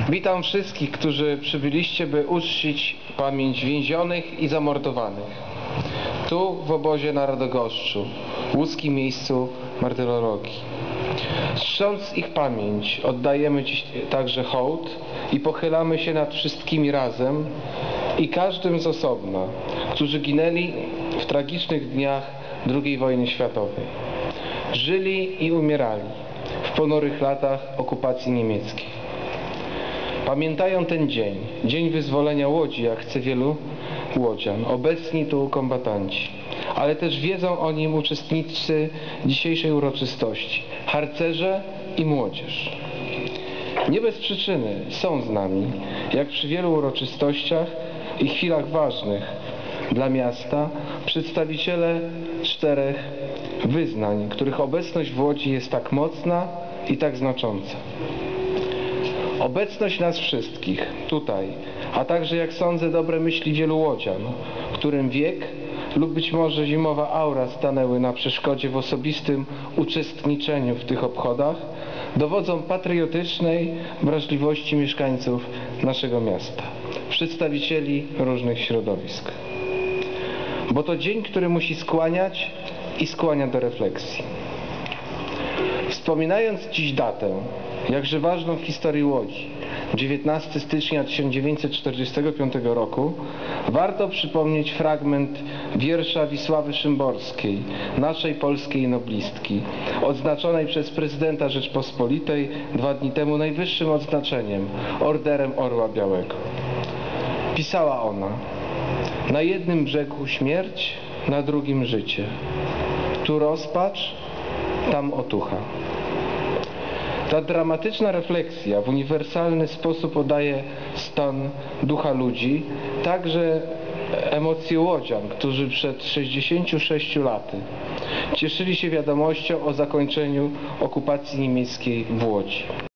Witam wszystkich, którzy przybyliście, by uczcić pamięć więzionych i zamordowanych. Tu w obozie na Radogoszczu, łódzkim miejscu martyrologii. Czcząc ich pamięć, oddajemy dziś także hołd i pochylamy się nad wszystkimi razem i każdym z osobna, którzy ginęli w tragicznych dniach II wojny światowej. Żyli i umierali w ponurych latach okupacji niemieckiej. Pamiętają ten dzień, dzień wyzwolenia Łodzi, jak chce wielu łodzian, obecni tu kombatanci, ale też wiedzą o nim uczestnicy dzisiejszej uroczystości, harcerze i młodzież. Nie bez przyczyny są z nami, jak przy wielu uroczystościach i chwilach ważnych dla miasta, przedstawiciele 4 wyznań, których obecność w Łodzi jest tak mocna i tak znacząca. Obecność nas wszystkich tutaj, a także, jak sądzę, dobre myśli wielu łodzian, którym wiek lub być może zimowa aura stanęły na przeszkodzie w osobistym uczestniczeniu w tych obchodach, dowodzą patriotycznej wrażliwości mieszkańców naszego miasta, przedstawicieli różnych środowisk. Bo to dzień, który musi skłaniać i skłania do refleksji. Wspominając dziś datę, jakże ważną w historii Łodzi, 19 stycznia 1945 roku, warto przypomnieć fragment wiersza Wisławy Szymborskiej, naszej polskiej noblistki, odznaczonej przez prezydenta Rzeczpospolitej 2 dni temu najwyższym odznaczeniem, Orderem Orła Białego. Pisała ona: na jednym brzegu śmierć, na drugim życie. Tu rozpacz, tam otucha. Ta dramatyczna refleksja w uniwersalny sposób oddaje stan ducha ludzi, także emocje łodzian, którzy przed 66 laty cieszyli się wiadomością o zakończeniu okupacji niemieckiej w Łodzi.